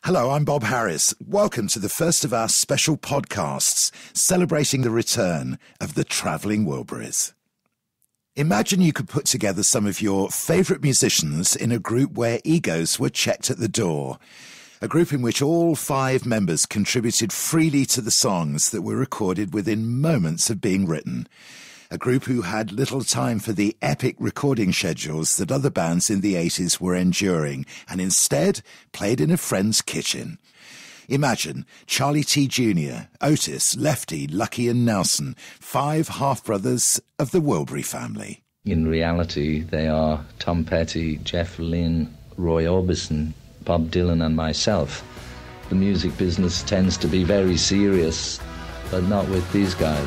Hello, I'm Bob Harris. Welcome to the first of our special podcasts celebrating the return of the travelling Wilburys. Imagine you could put together some of your favourite musicians in a group where egos were checked at the door. A group in which all 5 members contributed freely to the songs that were recorded within moments of being written. A group who had little time for the epic recording schedules that other bands in the 80s were enduring, and instead played in a friend's kitchen. Imagine Charlie T. Jr., Otis, Lefty, Lucky and Nelson, 5 half-brothers of the Wilbury family. In reality, they are Tom Petty, Jeff Lynne, Roy Orbison, Bob Dylan and myself. The music business tends to be very serious, but not with these guys.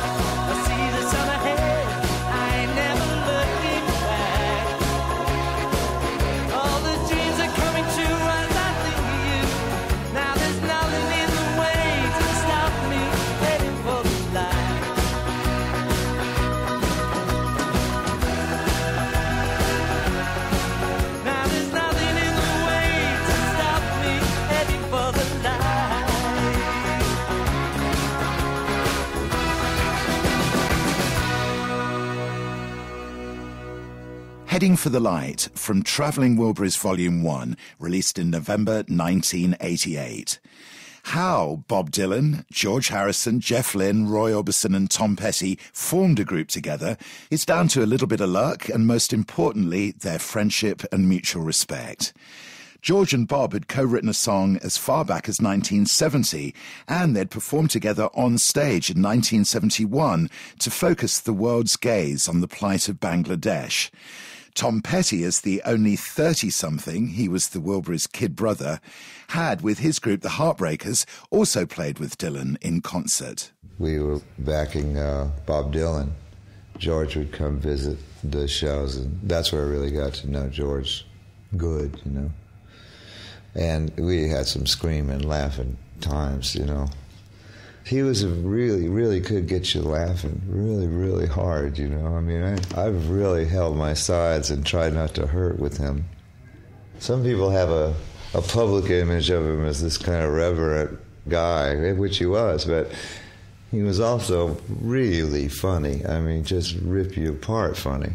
Heading for the Light from Travelling Wilburys Volume 1, released in November 1988. How Bob Dylan, George Harrison, Jeff Lynne, Roy Orbison and Tom Petty formed a group together is down to a little bit of luck and, most importantly, their friendship and mutual respect. George and Bob had co-written a song as far back as 1970, and they'd performed together on stage in 1971 to focus the world's gaze on the plight of Bangladesh. Tom Petty, as the only 30-something, he was the Wilburys' kid brother, had, with his group, the Heartbreakers, also played with Dylan in concert. We were backing Bob Dylan. George would come visit the shows, and that's where I really got to know George good, you know. And we had some screaming, laughing times, you know. He was really could get you laughing really hard, you know. I mean, I've really held my sides and tried not to hurt with him. Some people have a public image of him as this kind of reverent guy, which he was, but he was also really funny. I mean, just rip you apart funny.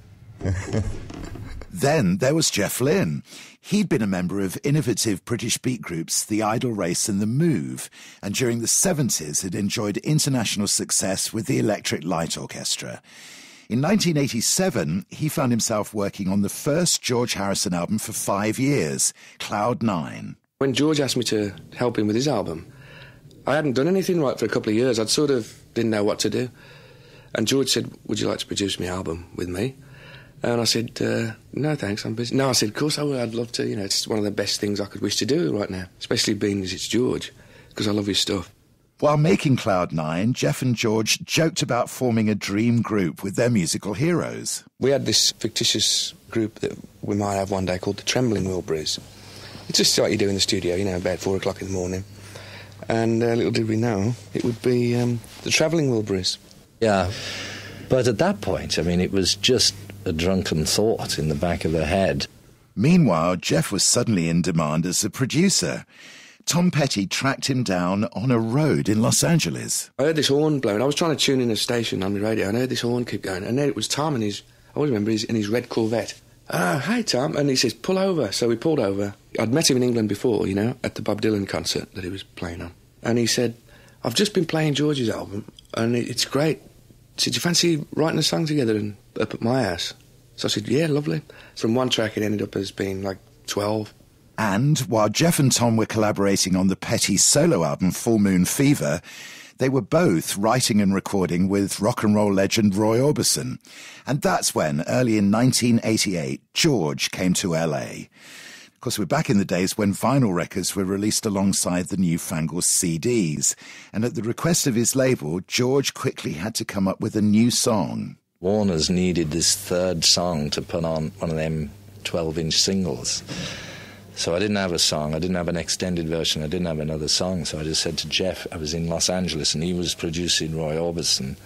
Then there was Jeff Lynne. He'd been a member of innovative British beat groups The Idle Race and The Move, and during the 70s had enjoyed international success with the Electric Light Orchestra. In 1987, he found himself working on the first George Harrison album for 5 years, Cloud 9. When George asked me to help him with his album, I hadn't done anything right for a couple of years. I'd sort of didn't know what to do. And George said, "Would you like to produce my album with me?" And I said, no, thanks, I'm busy. No, I said, of course I would, I'd love to. You know, it's one of the best things I could wish to do right now, especially being as it's George, because I love his stuff. While making Cloud 9, Jeff and George joked about forming a dream group with their musical heroes. We had this fictitious group that we might have one day called the Trembling Wilburys. It's just what you do in the studio, you know, about 4 o'clock in the morning. And little did we know, it would be the Travelling Wilburys. Yeah, but at that point, I mean, it was just a drunken thought in the back of their head. Meanwhile, Jeff was suddenly in demand as a producer. Tom Petty tracked him down on a road in Los Angeles. I heard this horn blowing. I was trying to tune in a station on the radio, and I heard this horn keep going. And then it was Tom in his, I always remember, in his red Corvette. Hey, Tom. And he says, pull over. So we pulled over. I'd met him in England before, you know, at the Bob Dylan concert that he was playing on. And he said, I've just been playing George's album, and it's great. He said, do you fancy writing a song together and up at my house? So I said, yeah, lovely. From one track, it ended up as being like 12. And while Jeff and Tom were collaborating on the Petty solo album Full Moon Fever, they were both writing and recording with rock and roll legend Roy Orbison. And that's when, early in 1988, George came to LA. Of course, we're back in the days when vinyl records were released alongside the newfangled CDs. And at the request of his label, George quickly had to come up with a new song. Warner's needed this third song to put on one of them 12-inch singles. So I didn't have a song, I didn't have an extended version, I didn't have another song, so I just said to Jeff, I was in Los Angeles and he was producing Roy Orbison,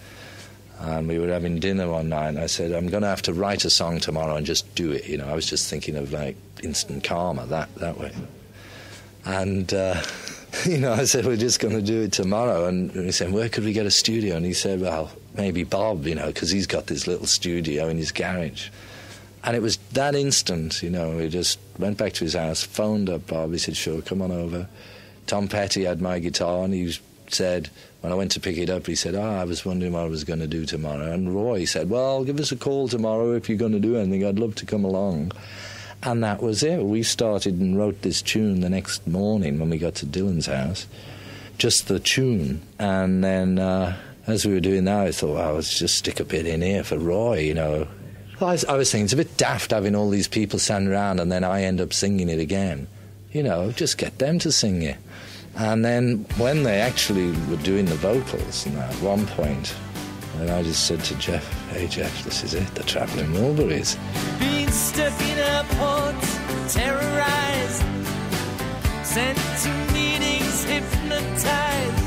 and we were having dinner one night, and I said, I'm going to have to write a song tomorrow and just do it, you know. I was just thinking of, like, instant karma, that way. And, I said, we're just going to do it tomorrow. And he said, where could we get a studio? And he said, well, maybe Bob, because he's got this little studio in his garage. And it was that instant, we just went back to his house, phoned up Bob. He said, sure, come on over. Tom Petty had my guitar, and he said, when I went to pick it up, he said, I was wondering what I was going to do tomorrow. And Roy said, well, give us a call tomorrow if you're going to do anything. I'd love to come along. And that was it. We started and wrote this tune the next morning when we got to Dylan's house, just the tune. And then as we were doing that, I thought, well, let's just stick a bit in here for Roy, I was thinking it's a bit daft having all these people standing around and then I end up singing it again. Just get them to sing it. And then when they actually were doing the vocals, and at one point, and I just said to Jeff, hey Jeff, this is it, the Travelling Wilburys. Being stuck in airports, terrorized, sent to meetings, hypnotized,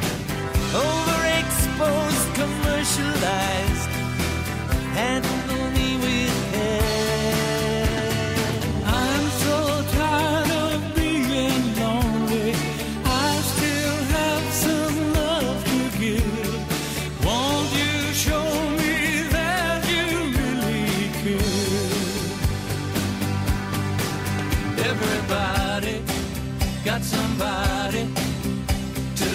overexposed, commercialized, handle me with care. I'm so tired of being lonely, I still have some love to give. Won't you show me that you really care? Everybody got somebody to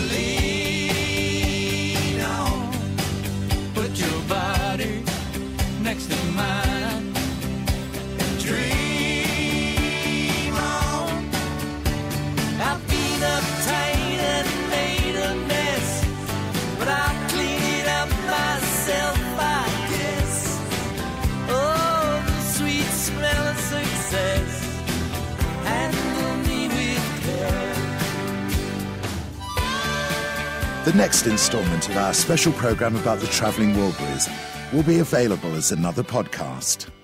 lean on. Put your body next to mine and dream on. I've been uptight and made a mess, but I'll clean it up myself, I guess. Oh, the sweet smell of success, handle me with care. The next instalment of our special programme about the Travelling Wilburys will be available as another podcast.